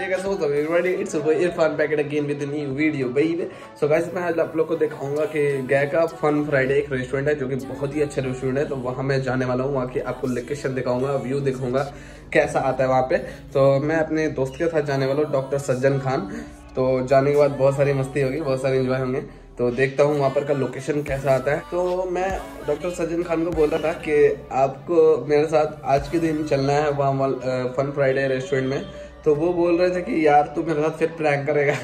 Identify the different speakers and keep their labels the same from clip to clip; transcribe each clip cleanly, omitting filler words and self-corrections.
Speaker 1: ये कैसे होता है everybody, it's Irfan back again with new video baby. So guys मैं आज आप लोग को दिखाऊंगा कि गया का फन फ्राइडे एक रेस्टोरेंट है जो कि बहुत ही अच्छा रेस्टोरेंट है। तो वहाँ मैं जाने वाला हूँ, वहाँ की आपको लोकेशन दिखाऊंगा, व्यू दिखाऊंगा कैसा आता है वहाँ पे। तो मैं अपने दोस्त के साथ जाने वाला हूँ, डॉक्टर सज्जन खान। तो जाने के बाद बहुत सारी मस्ती होगी, बहुत सारे एंजॉय होंगे। तो देखता हूँ वहाँ पर का लोकेशन कैसा आता है। तो मैं डॉक्टर सज्जन खान को बोला था कि आपको मेरे साथ आज के दिन चलना है वहाँ फन फ्राइडे रेस्टोरेंट में। तो वो बोल रहे थे कि यार तू मेरे साथ फिर प्रैंक करेगा।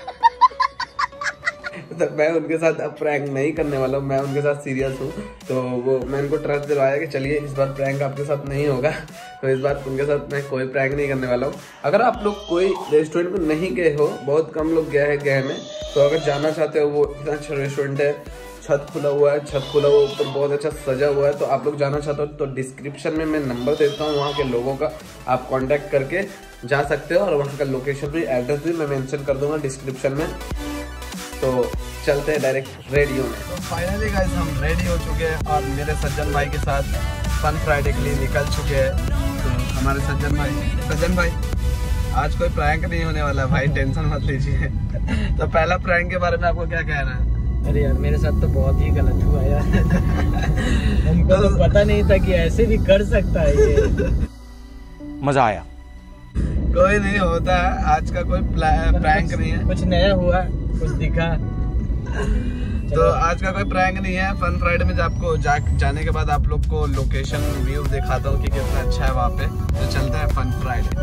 Speaker 1: तो मैं उनके साथ अब प्रैंक नहीं करने वाला हूँ, मैं उनके साथ सीरियस हूँ। तो वो मैं उनको ट्रस्ट दिलवाया कि चलिए इस बार प्रैंक आपके साथ नहीं होगा। तो इस बार उनके साथ मैं कोई प्रैंक नहीं करने वाला हूँ। अगर आप लोग कोई रेस्टोरेंट में नहीं गए हो, बहुत कम लोग गए हैं गए में, तो अगर जाना चाहते हो, वो इतना अच्छा रेस्टोरेंट है, छत खुला हुआ है, ऊपर बहुत अच्छा सजा हुआ है। तो आप लोग जाना चाहते हो तो डिस्क्रिप्शन में मैं नंबर देता हूँ वहाँ के लोगों का, आप कांटेक्ट करके जा सकते हो। और वहाँ का लोकेशन भी, एड्रेस भी मैं मेंशन कर दूंगा डिस्क्रिप्शन में। तो चलते हैं डायरेक्ट रेडियो में। तो फाइनली गाइस हम रेडी हो चुके हैं और मेरे सज्जन भाई के साथ फन फ्राइडे के लिए निकल चुके हैं। तो हमारे सज्जन भाई आज कोई प्रैंक नहीं होने वाला भाई, टेंशन मत लीजिए। तो पहला प्रैंक के बारे में आपको क्या कहना है?
Speaker 2: अरे यार मेरे साथ तो बहुत ही गलत हुआ यार। हमको तो पता नहीं था कि ऐसे भी कर सकता है ये।
Speaker 3: मजा आया।
Speaker 1: कोई नहीं होता है, आज का कोई प्रैंक नहीं है,
Speaker 2: कुछ नया हुआ, कुछ दिखा।
Speaker 1: तो आज का कोई प्रैंक नहीं है। फन फ्राइडे में आपको जाने के बाद आप लोग को लोकेशन व्यू दिखाता हूँ कि कितना अच्छा है वहाँ पे। तो चलते हैं फन फ्राइडे।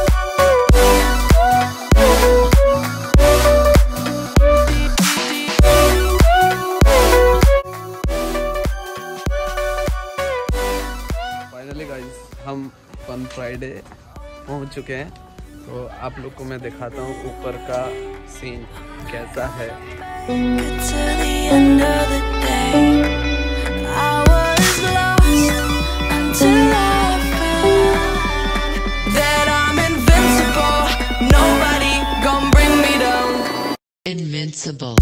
Speaker 1: फाइनली गाइस हम फन फ्राइडे पहुँच चुके हैं। तो आप लोग को मैं दिखाता हूँ ऊपर का सीन कैसा है।
Speaker 4: Invincible.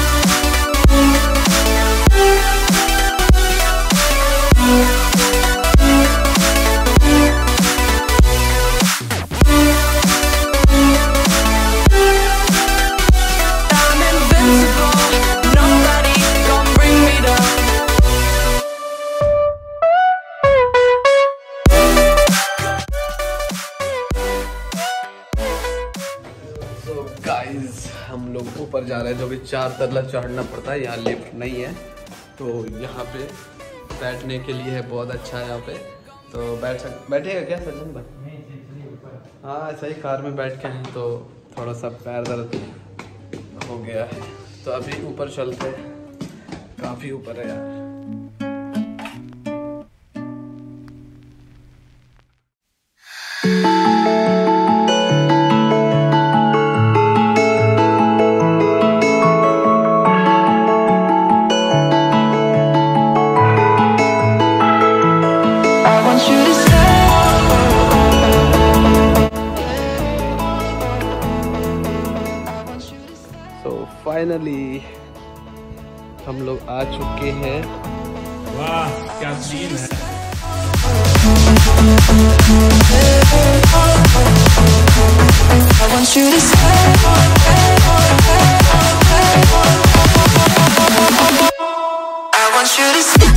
Speaker 1: गाइस हम लोग ऊपर जा रहे हैं, जो कि 4 तल्ला चढ़ना पड़ता है, यहाँ लिफ्ट नहीं है। तो यहाँ पे बैठने के लिए है, बहुत अच्छा है यहाँ पे। तो बैठेगा क्या सज्जन भाई? हाँ ऐसा ही कार में बैठ के हैं तो थोड़ा सा पैर दर्द हो गया है। तो अभी ऊपर चलते हैं, काफ़ी ऊपर है यार। फाइनली हम लोग आ चुके हैं।
Speaker 3: वाह क्या सीन है।
Speaker 4: I want you to stay. I want you to stay.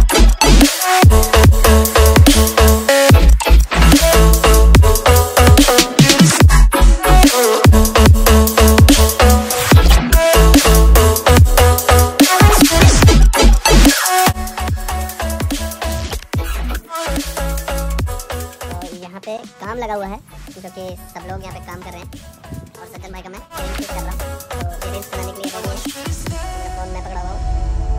Speaker 5: काम लगा हुआ है जो कि सब लोग यहाँ पे काम कर रहे हैं और सज्जन भाई का मैं रील्स कर रहा हूँ। तो ये रील्स बनाने के लिए रेडी है, फोन में पकड़ा हुआ हूँ।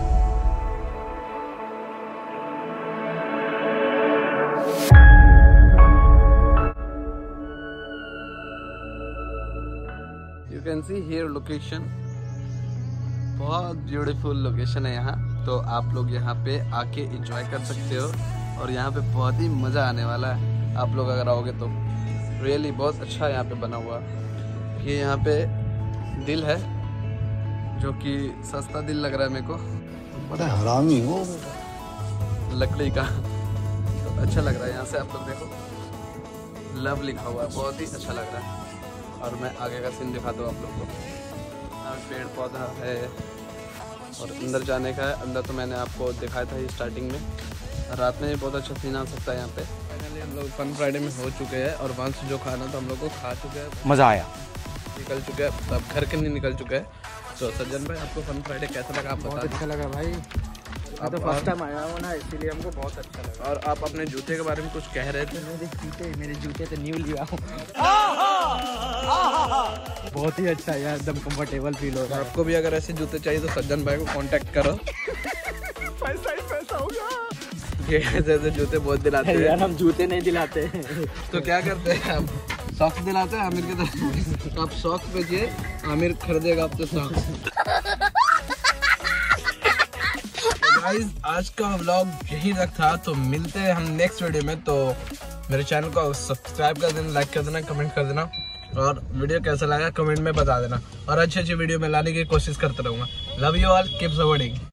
Speaker 1: You can see here location, बहुत ब्यूटीफुल लोकेशन है यहाँ। तो आप लोग यहाँ पे आके एंजॉय कर सकते हो और यहाँ पे बहुत ही मज़ा आने वाला है आप लोग अगर आओगे तो। रियली बहुत अच्छा यहाँ पे बना हुआ। ये यहाँ पे दिल है जो कि सस्ता दिल लग रहा है मेरे को,
Speaker 6: बड़ा हरामी हो,
Speaker 1: लकड़ी का। तो अच्छा लग रहा है। यहाँ से आप लोग देखो लव लिखा हुआ है, बहुत ही अच्छा लग रहा है। और मैं आगे का सीन दिखा दूँ आप लोग को। यहाँ पेड़ पौधा है और अंदर जाने का है। अंदर तो मैंने आपको दिखाया था स्टार्टिंग में। रात में भी बहुत अच्छा सीन आ सकता है यहाँ पे। फाइनली हम लोग फन फ्राइडे में हो चुके हैं और वहाँ से जो खाना था हम लोग को खा चुके हैं,
Speaker 3: मजा आया,
Speaker 1: निकल चुके हैं, अब घर के नहीं निकल चुके हैं। तो सज्जन भाई आपको फन फ्राइडे कैसा लगा आप
Speaker 2: बहुत
Speaker 1: बता।
Speaker 2: अच्छा लगा भाई,
Speaker 1: आप
Speaker 2: तो फर्स्ट टाइम आया हूँ ना, इसीलिए हमको बहुत अच्छा लगा।
Speaker 1: और आप अपने जूते के बारे में कुछ कह रहे थे।
Speaker 2: मेरे जूते तो न्यू लिया हूँ, बहुत ही अच्छा यार, एकदम कंफर्टेबल फील हो रहा है।
Speaker 1: आपको भी अगर ऐसे जूते चाहिए तो सज्जन भाई को कांटेक्ट करो। पैसा ही पैसा होगा। ये ऐसे जूते बहुत दिलाते हैं
Speaker 2: यार, हम जूते नहीं दिलाते हैं।
Speaker 1: तो क्या करते हैं आप, सॉक्स दिलाते हैं आमिर की तरफ। तो आप सॉक्स बेचिए, आमिर खरीदेगा आपसे सॉक्स। गाइस आज का व्लॉग यही तक था, तो मिलते हैं हम नेक्स्ट वीडियो में। तो मेरे चैनल को सब्सक्राइब कर देना, लाइक कर देना, कमेंट कर देना और वीडियो कैसा लगा कमेंट में बता देना। और अच्छी अच्छी वीडियो में लाने की कोशिश करता रहूँगा। Love you all, keep supporting.